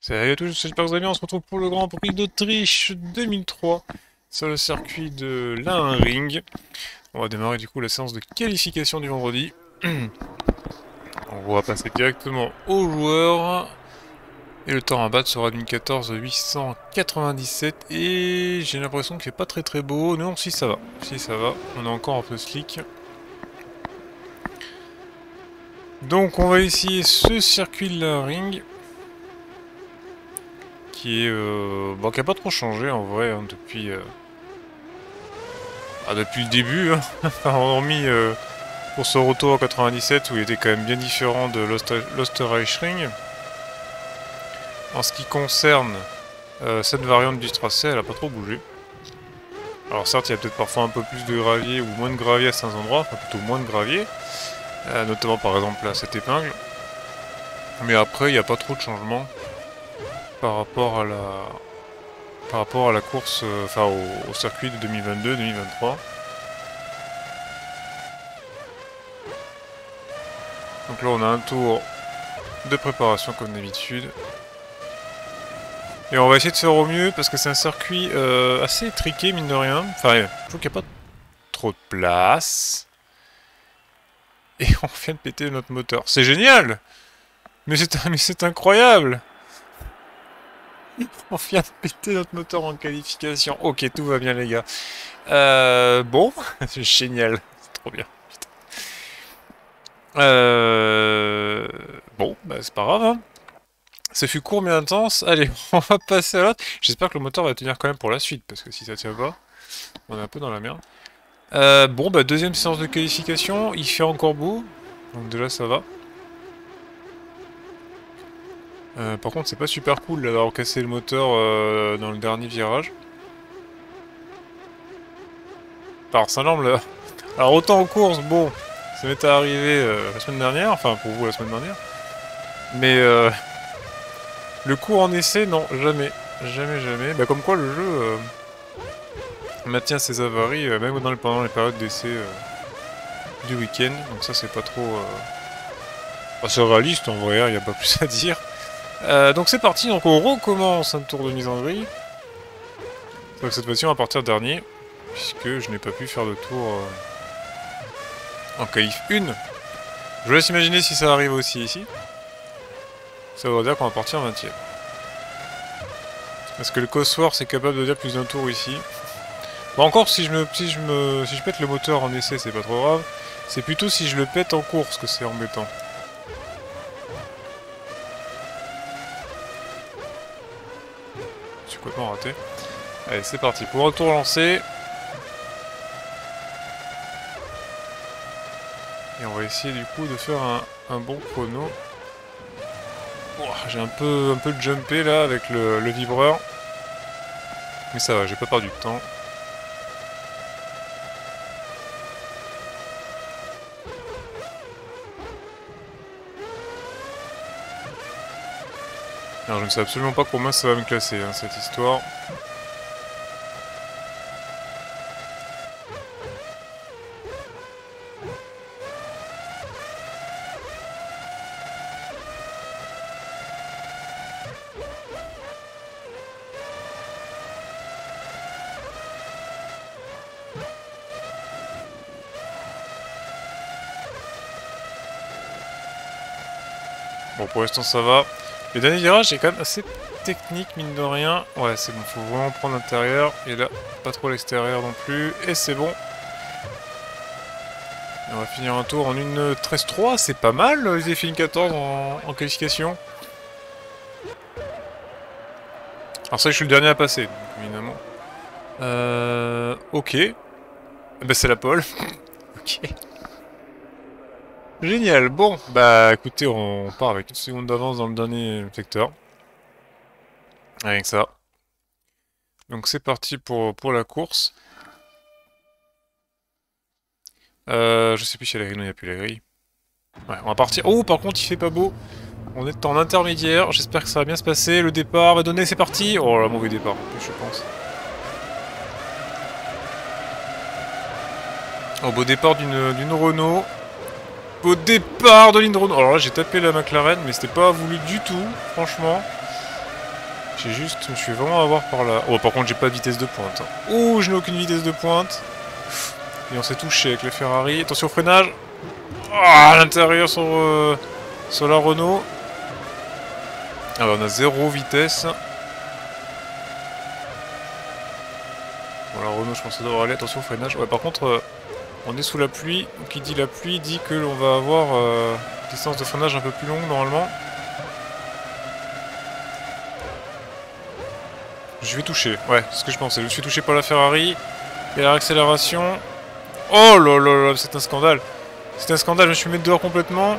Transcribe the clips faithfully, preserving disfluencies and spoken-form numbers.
Salut à tous, j'espère que vous allez bien. On se retrouve pour le Grand Prix d'Autriche deux mille trois sur le circuit de Ring. On va démarrer du coup la séance de qualification du vendredi. On va passer directement aux joueurs. Et le temps à battre sera d'une quatorze huit cent quatre-vingt-dix-sept. Et j'ai l'impression qu'il fait pas très très beau. Non, si ça va. Si ça va. On est encore un peu slick. Donc on va essayer ce circuit de la Ring. Qui est euh, bon, qui a pas trop changé en vrai hein, depuis euh, ah, depuis le début, hein. Enfin, hormis euh, pour ce retour en quatre-vingt-dix-sept où il était quand même bien différent de l'Österreichring. En ce qui concerne euh, cette variante du tracé, elle a pas trop bougé. Alors certes, il y a peut-être parfois un peu plus de gravier ou moins de gravier à certains endroits, enfin plutôt moins de gravier, euh, notamment par exemple à cette épingle. Mais après, il n'y a pas trop de changements par rapport à la par rapport à la course, euh, enfin au, au circuit de deux mille vingt-deux deux mille vingt-trois. Donc là, on a un tour de préparation comme d'habitude. Et on va essayer de faire au mieux parce que c'est un circuit euh, assez étriqué mine de rien. Enfin, je trouve qu'il n'y a pas trop de place. Et on vient de péter notre moteur. C'est génial! Mais c'est mais c'est incroyable! On vient de péter notre moteur en qualification. Ok, tout va bien les gars. Euh, bon, c'est génial. C'est trop bien. Euh, bon, bah c'est pas grave hein. Ça fut court mais intense. Allez, on va passer à l'autre. J'espère que le moteur va tenir quand même pour la suite, parce que si ça tient pas, on est un peu dans la merde. Euh, bon, bah deuxième séance de qualification. Il fait encore beau, donc déjà ça va. Euh, par contre, c'est pas super cool d'avoir cassé le moteur euh, dans le dernier virage. Par Saint-Lambert là. Alors autant en course, bon, ça m'était arrivé euh, la semaine dernière, enfin pour vous la semaine dernière. Mais euh, le coup en essai, non, jamais. Jamais, jamais. Bah comme quoi le jeu euh, maintient ses avaries, euh, même dans les, pendant les périodes d'essai euh, du week-end. Donc ça c'est pas trop... Euh... Bah, c'est réaliste en vrai, il n'y a pas plus à dire. Euh, donc c'est parti, donc on recommence un tour de mise en grille. Donc cette fois-ci on va partir dernier, puisque je n'ai pas pu faire de tour euh, en qualif un. Je vous laisse imaginer si ça arrive aussi ici. Ça veut dire qu'on va partir en vingtième. Parce que le Cosworth est capable de dire plus d'un tour ici. Bon encore si je me si je me si je pète le moteur en essai c'est pas trop grave. C'est plutôt si je le pète en course que c'est embêtant. Je suis complètement raté. Allez c'est parti pour un tour lancé. Et on va essayer du coup de faire un, un bon chrono. Oh, j'ai un peu un peu jumpé là avec le, le vibreur. Mais ça va, j'ai pas perdu de temps. Alors je ne sais absolument pas combien ça va me classer hein, cette histoire. Bon pour l'instant ça va. Le dernier virage est quand même assez technique mine de rien. Ouais c'est bon, faut vraiment prendre l'intérieur. Et là, pas trop l'extérieur non plus. Et c'est bon. Et on va finir un tour en une treize trois, c'est pas mal, ils avaient fait une quatorze en, en qualification. Alors ça je suis le dernier à passer, donc, évidemment. Euh... Ok. Bah c'est la pole. Ok. Génial, bon, bah écoutez, on part avec une seconde d'avance dans le dernier secteur. Rien que ça. Donc c'est parti pour, pour la course. Euh, je sais plus si y a la grille, non il n'y a plus la grille. Ouais, on va partir. Oh, par contre il fait pas beau. On est en intermédiaire, j'espère que ça va bien se passer. Le départ va donner, c'est parti. Oh là, mauvais départ en plus je pense. Oh, beau départ d'une d'une Renault. Beau départ de ligne de Renault. Alors là j'ai tapé la McLaren mais c'était pas voulu du tout, franchement. J'ai juste, je me suis vraiment à voir par là. Oh, par contre, j'ai pas de vitesse de pointe. Oh, je n'ai aucune vitesse de pointe. Et on s'est touché avec le Ferrari. Attention au freinage. Ah, à l'intérieur sur, euh, sur la Renault. Alors, on a zéro vitesse. Bon, la Renault, je pense que ça devrait aller. Attention au freinage. Ouais, par contre, euh, on est sous la pluie. Qui dit la pluie dit que l'on va avoir euh, une distance de freinage un peu plus longue normalement. Je vais toucher, ouais, c'est ce que je pensais. Je suis touché par la Ferrari. Et la réaccélération. Oh là là là, c'est un scandale. C'est un scandale, je me suis mis dehors complètement.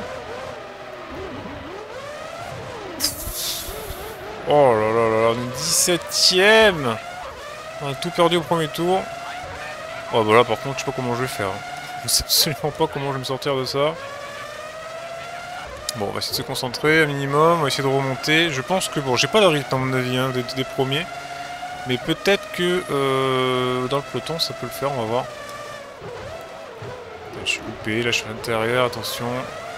Oh là là là là, on est dix-septième. On a tout perdu au premier tour. Oh bah là par contre, je sais pas comment je vais faire. Je sais absolument pas comment je vais me sortir de ça. Bon, on va essayer de se concentrer un minimum, on va essayer de remonter. Je pense que, bon, j'ai pas le rythme à mon avis hein, des, des premiers. Mais peut-être que euh, dans le peloton ça peut le faire, on va voir. Je suis loupé, là je suis à l'intérieur, attention.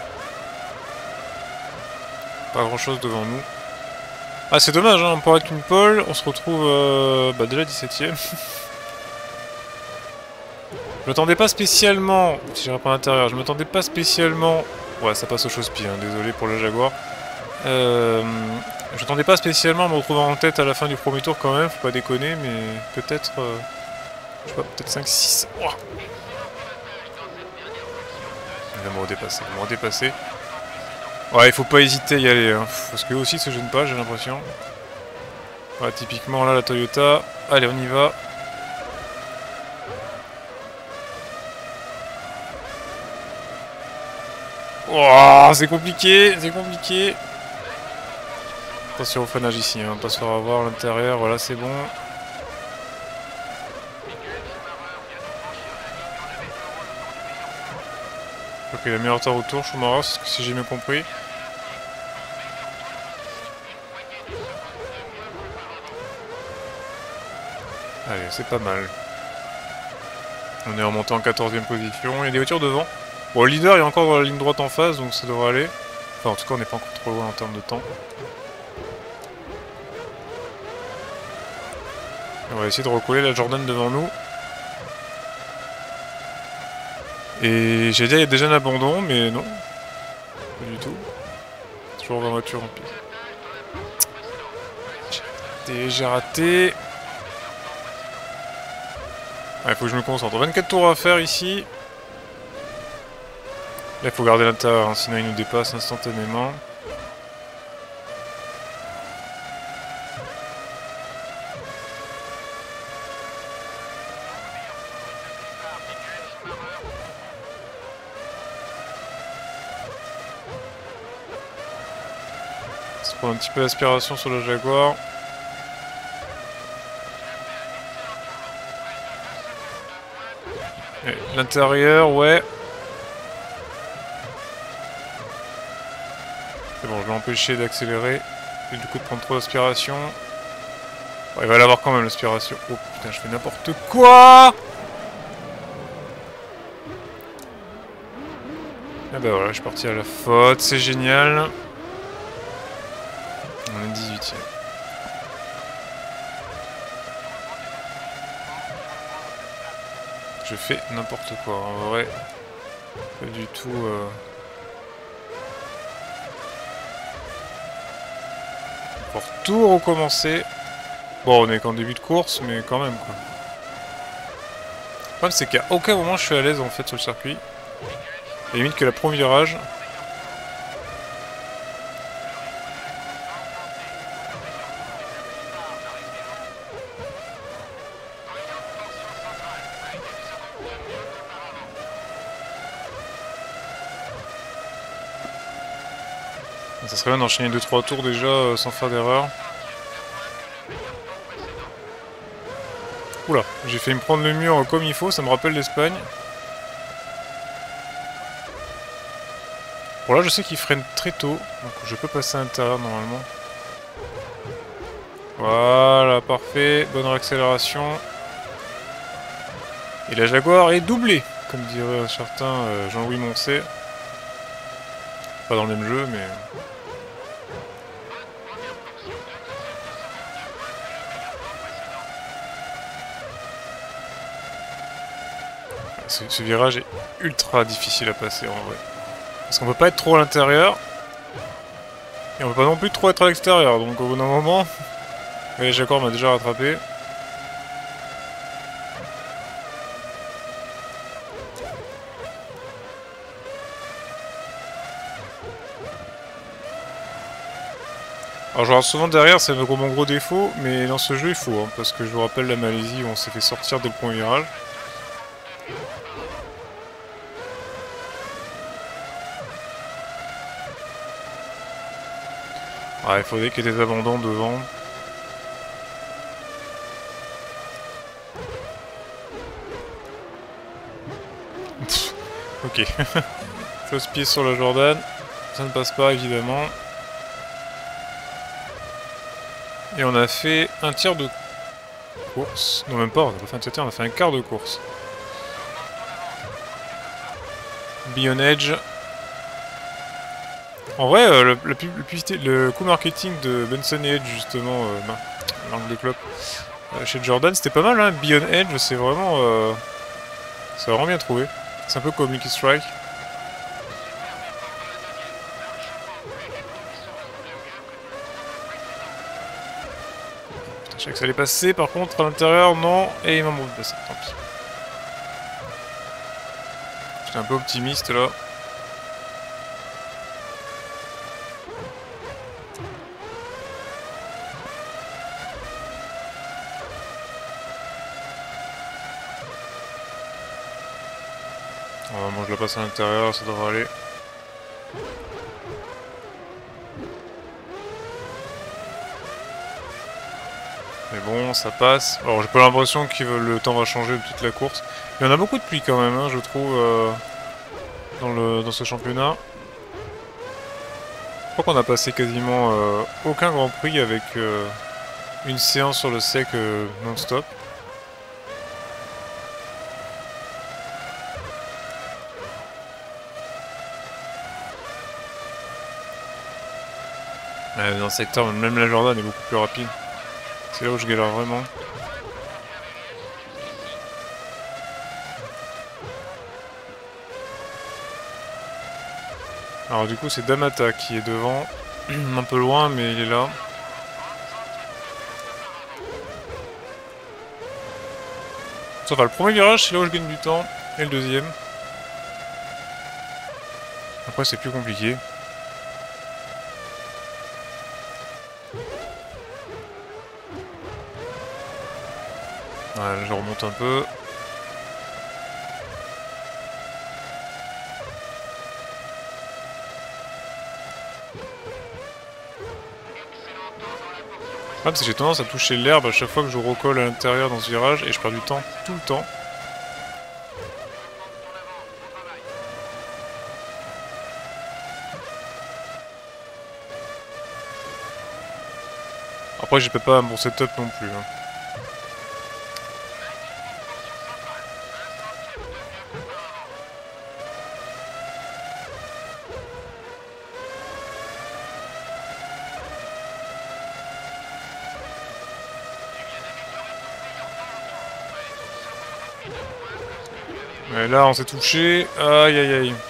Pas grand chose devant nous. Ah c'est dommage, hein, on pourrait être qu'une pole, on se retrouve euh, bah, déjà dix-septième. Je m'attendais pas spécialement, si j'irai pas à l'intérieur, je m'attendais pas spécialement... Ouais ça passe au chausse-pied, hein, désolé pour le Jaguar. Euh, je m'attendais pas spécialement à me retrouver en tête à la fin du premier tour quand même, faut pas déconner, mais peut-être... Euh, je sais pas, peut-être cinq six... Oh, il va me redépasser, il va me redépasser. Ouais, il faut pas hésiter à y aller, hein, parce qu'eux aussi se gênent pas, j'ai l'impression. Ouais, typiquement là, la Toyota. Allez, on y va. Oh, c'est compliqué, c'est compliqué. Attention au freinage ici, hein, pas se faire avoir à l'intérieur, voilà, c'est bon. Ok, il a mis en retard au tour, Schumacher, si j'ai bien compris. Allez, c'est pas mal. On est remonté en quatorzième position, il y a des voitures devant. Bon, le leader est encore dans la ligne droite en face, donc ça devrait aller. Enfin, en tout cas, on n'est pas encore trop loin en termes de temps. On va essayer de recoller la Jordan devant nous. Et j'ai dit il y a déjà un abandon, mais non. Pas du tout. Toujours vingt voitures en piste. J'ai raté, j'ai raté. Il faut que je me concentre. vingt-quatre tours à faire ici. Là, il faut garder l'intérieur, hein, sinon il nous dépasse instantanément. On se prend un petit peu d'aspiration sur le Jaguar. L'intérieur, ouais. C'est bon, je l'ai empêché d'accélérer. Et du coup de prendre trop d'aspiration. Bon, il va l'avoir quand même l'aspiration. Oh putain, je fais n'importe quoi. Ah bah voilà, je suis parti à la faute, c'est génial. On est dix-huitième. Je fais n'importe quoi, en vrai. Pas du tout... Euh... Pour tout recommencer. Bon, on est qu'en début de course, mais quand même, quoi. Le problème, c'est qu'à aucun moment je suis à l'aise, en fait, sur le circuit. Et limite que la premier virage. Ça serait bien d'enchaîner deux trois tours déjà euh, sans faire d'erreur. Oula, j'ai failli me prendre le mur comme il faut, ça me rappelle l'Espagne. Bon là je sais qu'il freine très tôt, donc je peux passer à l'intérieur normalement. Voilà, parfait, bonne réaccélération. Et la Jaguar est doublée, comme dirait un certain euh, Jean-Louis Moncey. Pas dans le même jeu, mais... ce, ce virage est ultra difficile à passer en vrai. Parce qu'on peut pas être trop à l'intérieur. Et on peut pas non plus trop être à l'extérieur. Donc au bout d'un moment... Et Jacor m'a déjà rattrapé. Alors je regarde souvent derrière, c'est mon gros défaut, mais dans ce jeu il faut, hein, parce que je vous rappelle la Malaisie où on s'est fait sortir dès le premier virage. Ah, il faudrait qu'il y ait des abandons devant. Ok. Fausse pied sur la Jordan. Ça ne passe pas évidemment. Et on a fait un tiers de course. Non, même pas, on a pas fait un tiers, on a fait un quart de course. Beyond Edge. En vrai, euh, le, le, le coup marketing de Benson et Edge, justement, euh, l'angle de clope, euh, chez Jordan, c'était pas mal, hein. Beyond Edge, c'est vraiment... Euh, c'est vraiment bien trouvé. C'est un peu comme Lucky Strike. Je savais que ça allait passer, par contre, à l'intérieur, non. Et il m'a montré passer, tant pis. J'étais un peu optimiste, là. Oh, moi, je la passe à l'intérieur, ça devrait aller. Mais bon, ça passe. Alors, j'ai pas l'impression que le temps va changer de toute la course. Il y en a beaucoup de pluie quand même, hein, je trouve, euh, dans, le, dans ce championnat. Je crois qu'on a passé quasiment euh, aucun Grand Prix avec euh, une séance sur le sec euh, non-stop. Euh, dans le secteur, même la Jordan est beaucoup plus rapide. C'est là où je galère vraiment. Alors du coup c'est Damata qui est devant, un peu loin mais il est là. Ça va, le premier virage c'est là où je gagne du temps, et le deuxième. Après c'est plus compliqué. Ouais, je remonte un peu. Ah, parce que j'ai tendance à toucher l'herbe à chaque fois que je recolle à l'intérieur dans ce virage et je perds du temps tout le temps. Après j'ai pas un bon setup non plus. Hein. Mais là on s'est touché, aïe aïe aïe.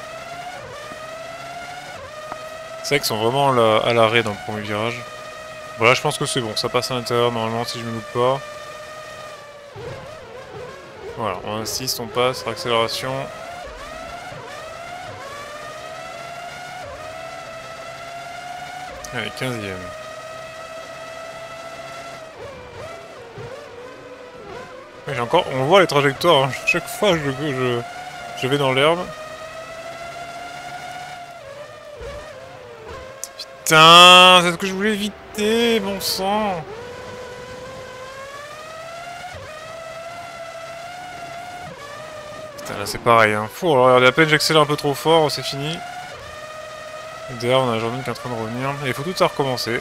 C'est vrai qu'ils sont vraiment à l'arrêt dans le premier virage. Voilà, je pense que c'est bon, ça passe à l'intérieur normalement si je me loupe pas. Voilà, on insiste, on passe, accélération. Allez, quinzième. J'ai encore, on voit les trajectoires, hein. Chaque fois je, je, je vais dans l'herbe. Putain, c'est ce que je voulais éviter, bon sang. Putain, là c'est pareil, hein. Fou, alors regardez, à peine j'accélère un peu trop fort, c'est fini. Et derrière on a Jordan qui est en train de revenir, et il faut tout à recommencer.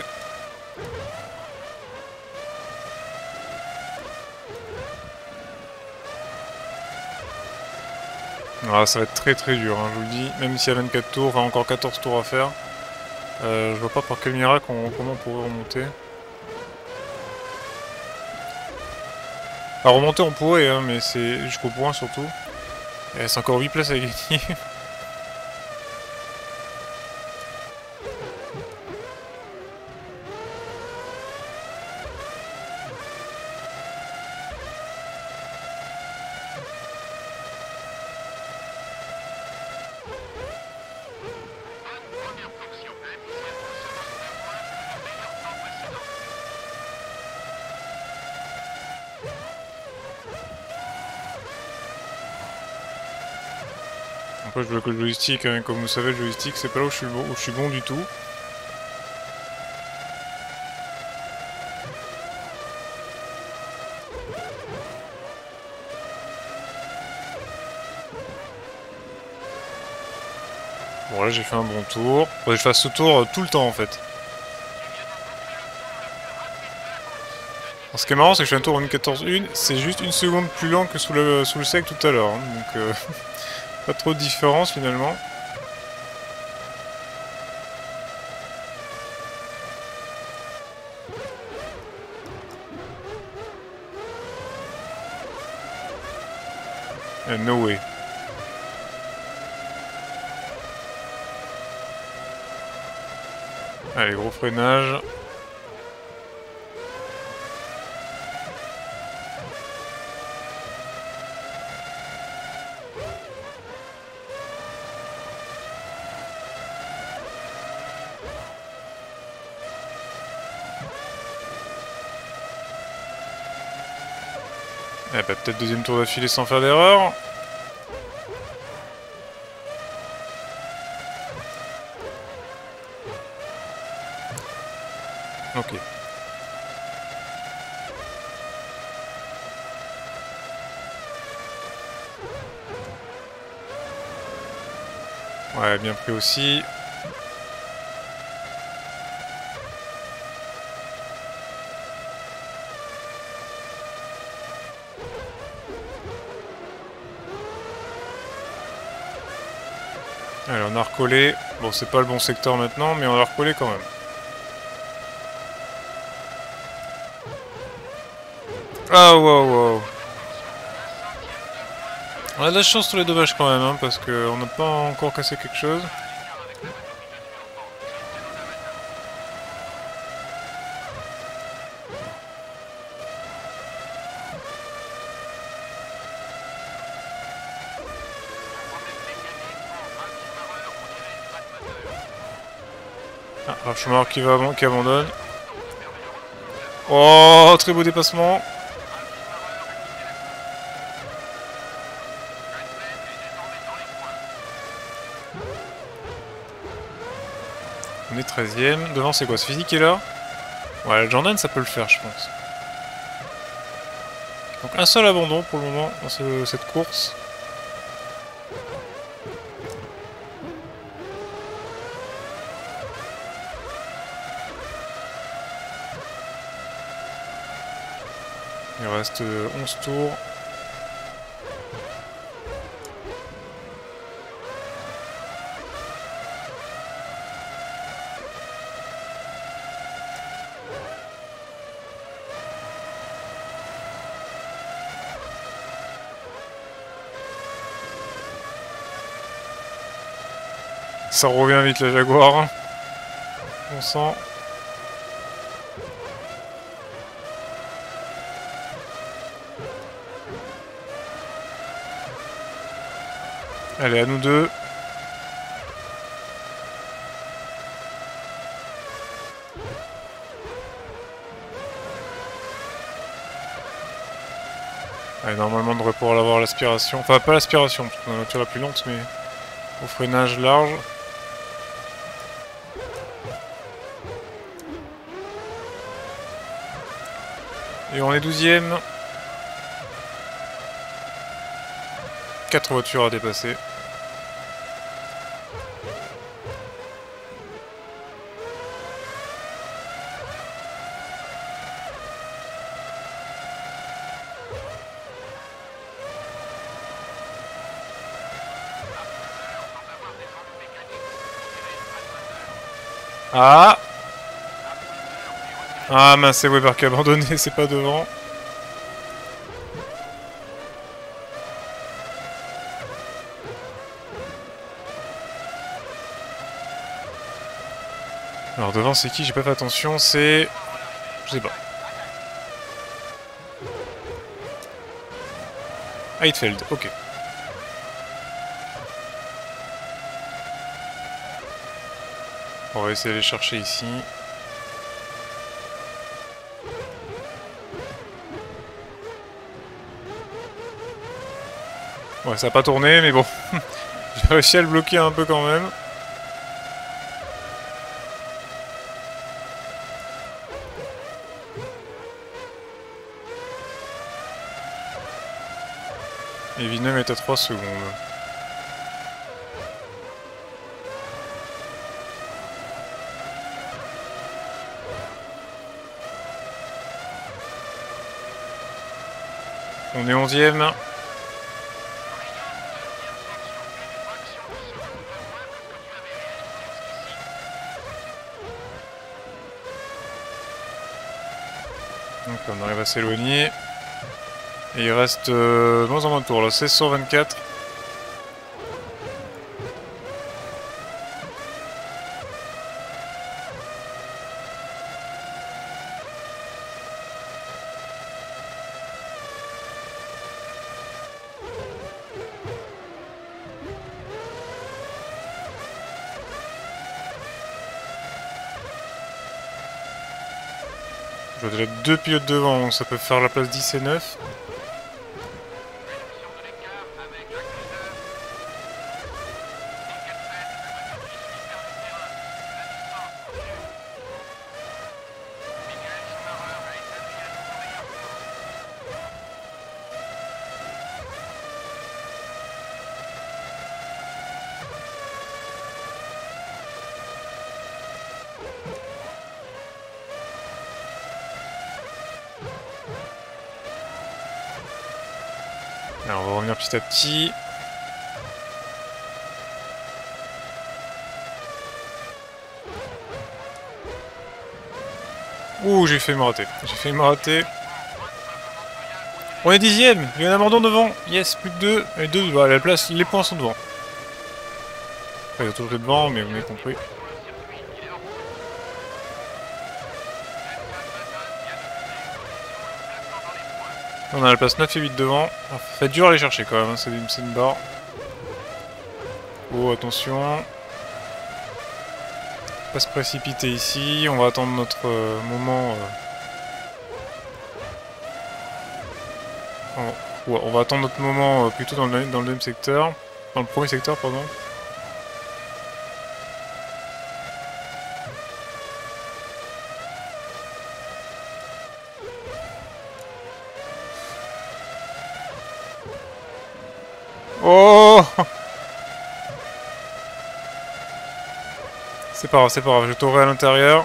Ah, ça va être très très dur, hein, je vous le dis. Même s'il y a vingt-quatre tours, enfin encore quatorze tours à faire. Euh, je vois pas par quel miracle on, comment on pourrait remonter. À remonter on pourrait, hein, mais c'est jusqu'au point surtout. Il reste encore huit places à gagner. Après je bloque le joystick, hein. Comme vous savez le joystick c'est pas là où je suis bon, où je suis bon du tout. Bon là j'ai fait un bon tour. Faudrait que je fasse ce tour euh, tout le temps en fait. Alors, ce qui est marrant c'est que je fais un tour en une quatorze un, c'est juste une seconde plus lent que sous le, sous le sec tout à l'heure. Hein. Donc euh, pas trop de différence finalement. Uh, no way. Allez, gros freinage. Eh bah peut-être deuxième tour d'affilée sans faire d'erreur. Ok. Ouais, bien pris aussi. Allez, on a recollé. Bon, c'est pas le bon secteur maintenant, mais on a recollé quand même. Ah, wow, wow. On a de la chance sur les dommages quand même, hein, parce qu'on n'a pas encore cassé quelque chose. Ah, Ralf Schumacher qui, va, qui abandonne. Oh, très beau dépassement. On est treizième. Devant, c'est quoi? C'est Physique qui est là? Ouais, la Jordan, ça peut le faire, je pense. Donc, un seul abandon pour le moment dans ce, cette course. Il reste onze tours. Ça revient vite la Jaguar. On sent. Allez, à nous deux. Allez, normalement on devrait pouvoir avoir l'aspiration. Enfin, pas l'aspiration, parce que la voiture la plus lente, mais au freinage large. Et on est douzième. quatre voitures à dépasser. Ah Ah mince, c'est Weber qui a abandonné, c'est pas devant. Alors devant c'est qui? J'ai pas fait attention, c'est... Je sais pas. Heidfeld, ok. On va essayer de les chercher ici. Ouais, ça a pas tourné, mais bon. J'ai réussi à le bloquer un peu quand même. Et Vinem est à trois secondes. On est onzième. Donc on arrive à s'éloigner. Et il reste euh, moins en moins de tours là, seize cent vingt-quatre. Je vois déjà deux pilotes devant, donc ça peut faire la place dix et neuf. Alors on va revenir petit à petit. Ouh, j'ai fait me rater. J'ai fait me rater. On est dixième. Il y a un abandon devant. Yes, plus que deux. Et deux, bah, la place, les points sont devant. Enfin, il y a toujours devant, mais vous m'avez compris. On a la place neuf et huit devant. Ça fait dur à aller chercher quand même, hein. C'est une, une barre. Oh, attention. Pas se précipiter ici. On va attendre notre euh, moment. Euh... On... Ouais, on va attendre notre moment euh, plutôt dans le, dans le deuxième secteur. Dans le premier secteur, pardon. Oh! C'est pas grave, c'est pas grave, je t'aurai à l'intérieur.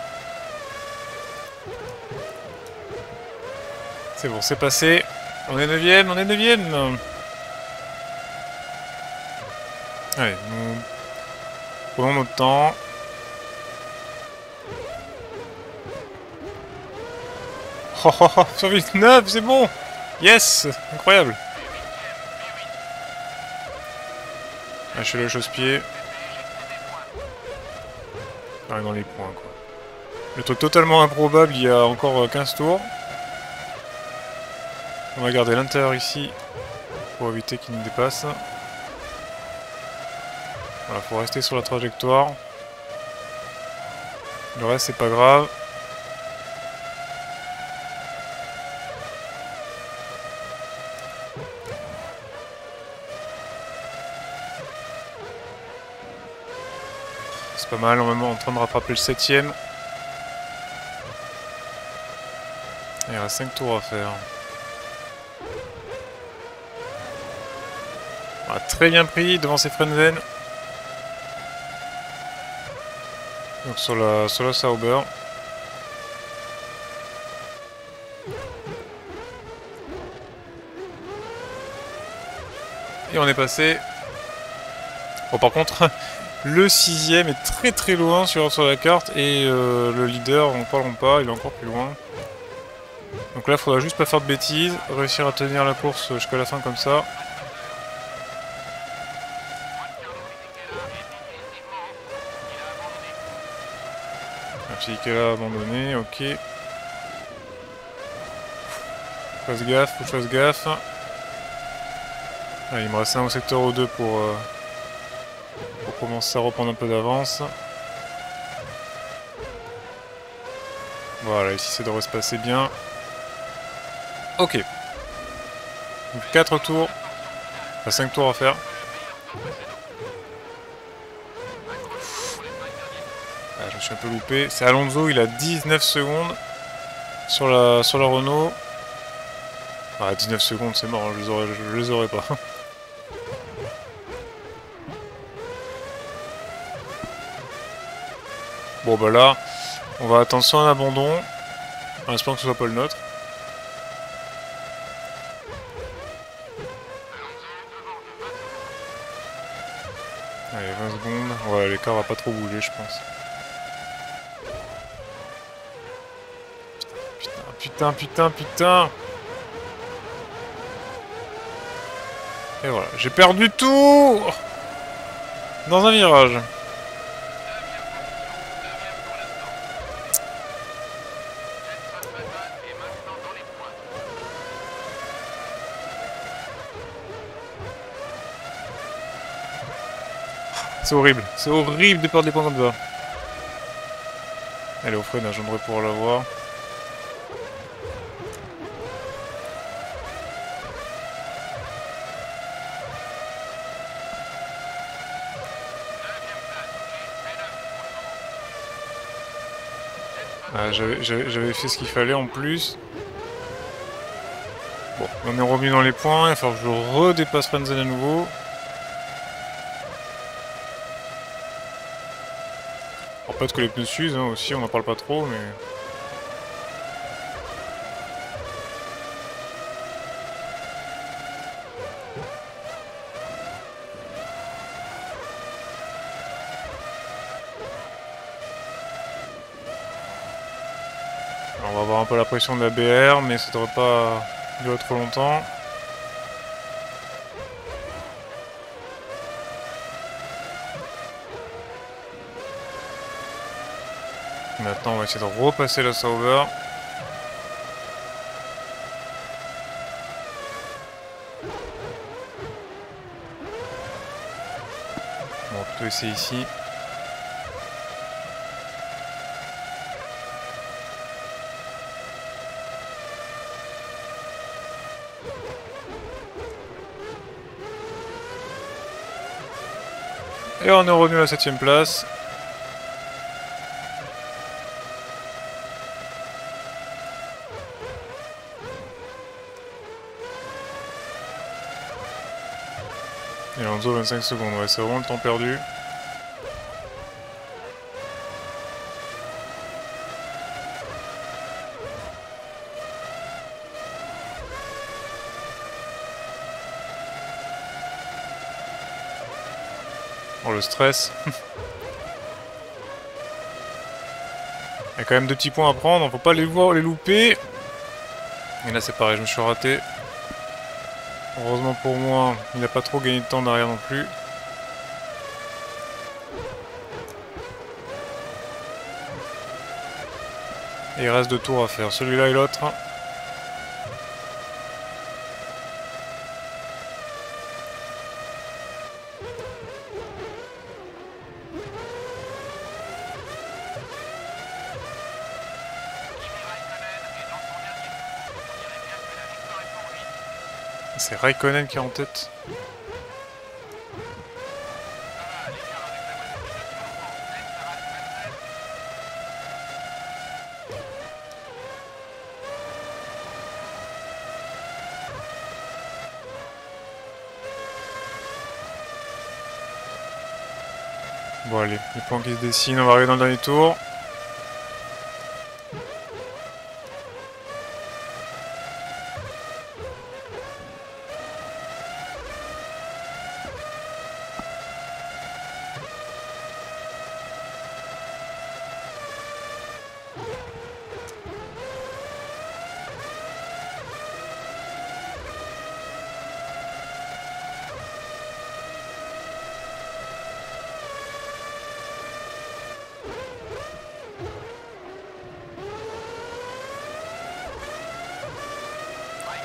C'est bon, c'est passé. On est neuvième, on est neuvième. Allez, nous prenons notre temps. Oh oh oh, sur neuf, c'est bon. Yes, incroyable. Lâchez le chausse-pied. Ah, dans les points, quoi. Le truc totalement improbable, il y a encore quinze tours. On va garder l'intérieur ici pour éviter qu'il nous dépasse. Voilà, faut rester sur la trajectoire. Le reste, c'est pas grave. C'est pas mal, on est en train de rattraper le septième. Il reste cinq tours à faire. On a très bien pris devant ces Frenzen. Donc sur la, sur la Sauber. Et on est passé. Bon, par contre, le sixième est très très loin sur, sur la carte. Et euh, le leader, on ne parlons pas, il est encore plus loin. Donc là, il faudra juste pas faire de bêtises. Réussir à tenir la course jusqu'à la fin comme ça. Un petit qui est là abandonné, ok. Fasse gaffe, faut que je fasse gaffe. Ah, il me reste un au secteur O deux pour, euh, pour commencer à reprendre un peu d'avance. Voilà, ici ça devrait se passer bien. Ok. Donc quatre tours. Enfin cinq tours à faire. Ah, je me suis un peu loupé. C'est Alonso, il a dix-neuf secondes sur la, sur la Renault. Ah, dix-neuf secondes, c'est mort, je les aurais, je les aurais pas. Bon bah là, on va attendre soit un abandon, en espérant que ce soit pas le nôtre. Allez, vingt secondes. Ouais, l'écart va pas trop bouger, je pense. Putain, putain, putain, putain. Et voilà, j'ai perdu tout dans un virage. C'est horrible, c'est horrible de perdre des points comme ça. Elle est au freinage, j'aimerais pouvoir la voir. Ah, j'avais fait ce qu'il fallait en plus. Bon, on est revenu dans les points, il va falloir que je redépasse Frenzen à nouveau. Alors peut-être que les pneus s'usent hein, aussi, on n'en parle pas trop, mais... Alors, on va avoir un peu la pression de la B R, mais ça devrait pas durer trop longtemps. Maintenant, on va essayer de repasser la Sauber. On va plutôt essayer ici. Et on est revenu à la septième place. Et Alonso vingt-cinq secondes, ouais, c'est vraiment le temps perdu. Oh le stress. Il y a quand même deux petits points à prendre, faut pas les voir, les louper. Et là c'est pareil, je me suis raté. Heureusement pour moi, il n'a pas trop gagné de temps derrière non plus. Et il reste deux tours à faire, celui-là et l'autre. C'est Raikkonen qui est en tête. Bon allez, les points qui se dessinent, on va arriver dans le dernier tour.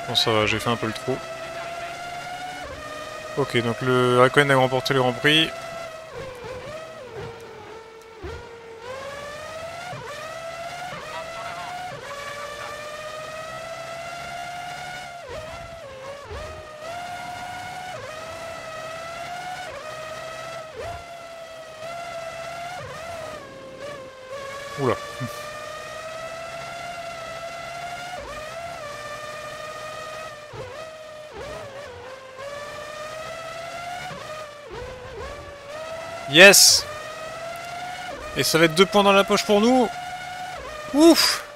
Bon, ça va, j'ai fait un peu le trou. Ok, donc le Raikkonen a remporté le Grand Prix. Oula. Yes! Et ça va être deux points dans la poche pour nous. Ouf!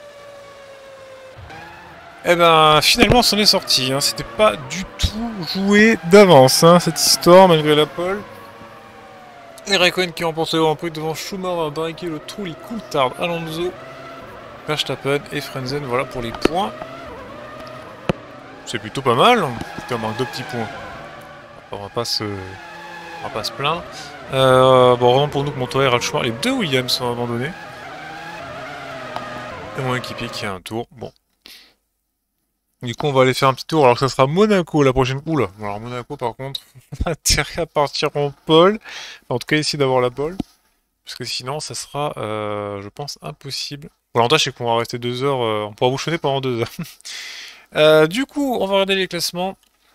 Eh ben, finalement, c'en est sorti. Hein. C'était pas du tout joué d'avance, hein, cette histoire, malgré la pole. Et Raikkonen qui remporte le Grand Prix devant Schumacher, Barrichello, Trulli, Coulthard, Alonso, Verstappen et Frenzen. Voilà pour les points. C'est plutôt pas mal. Il manque deux petits points. On va pas se, on va pas se plaindre. Euh, bon, vraiment pour nous que Montoya et Ralf Schumacher, les deux Williams sont abandonnés. Et mon équipier qui a un tour. Bon. Du coup, on va aller faire un petit tour. Alors que ça sera Monaco la prochaine. Oula. Alors Monaco, par contre, on a intérêt à partir en pole. En tout cas, ici d'avoir la pole. Parce que sinon, ça sera, euh, je pense, impossible. Bon, l'avantage, c'est qu'on va rester deux heures. Euh, on pourra bouchonner pendant deux heures. euh, du coup, on va regarder les classements.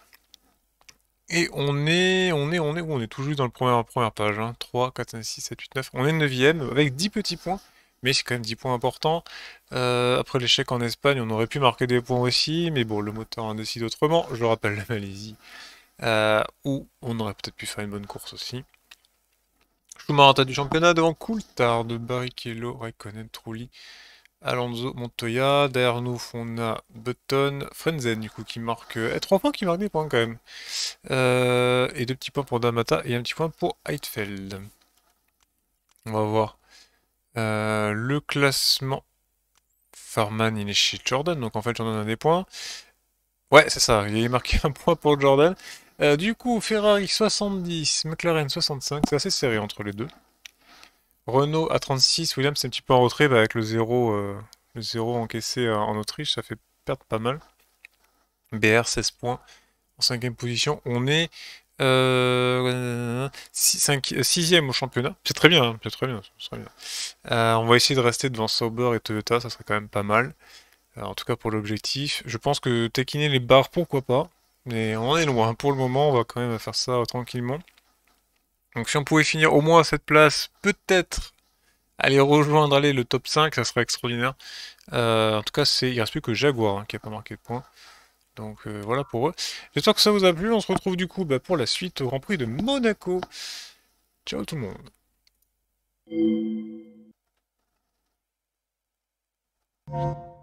Et on est, on est, on est où? On est toujours dans le premier, première page. Hein. trois, quatre, cinq, six, sept, huit, neuf. On est neuvième avec dix petits points. Mais c'est quand même dix points importants. Euh, après l'échec en Espagne, on aurait pu marquer des points aussi. Mais bon, le moteur en décide autrement. Je rappelle la Malaisie. Euh, où on aurait peut-être pu faire une bonne course aussi. Schumacher en tête du championnat devant Coulthard, Barrichello, Raikkonen, Trulli, Alonso, Montoya. Derrière nous, on a Button, Frenzen, du coup, qui marque... Euh, trois points qui marquent des points, quand même. Euh, et deux petits points pour Damata et un petit point pour Heidfeld. On va voir. Euh, le classement. Farman, il est chez Jordan, donc en fait, Jordan a des points. Ouais, c'est ça, il a marqué un point pour Jordan. Euh, du coup, Ferrari soixante-dix, McLaren soixante-cinq, c'est assez serré entre les deux. Renault à trente-six, Williams c'est un petit peu en retrait bah, avec le zéro, euh, le zéro encaissé euh, en Autriche, ça fait perdre pas mal. B R seize points en cinquième position. On est euh, sixième au championnat. C'est très bien, hein, c'est très bien. Très bien. Euh, on va essayer de rester devant Sauber et Toyota, ça serait quand même pas mal. Alors, en tout cas pour l'objectif. Je pense que taquiner les barres, pourquoi pas. Mais on est loin. Pour le moment, on va quand même faire ça euh, tranquillement. Donc si on pouvait finir au moins à cette place, peut-être aller rejoindre aller, le top cinq, ça serait extraordinaire. Euh, en tout cas, c'est il ne reste plus que Jaguar hein, qui n'a pas marqué de points. Donc euh, voilà pour eux. J'espère que ça vous a plu. On se retrouve du coup bah, pour la suite au Grand Prix de Monaco. Ciao tout le monde.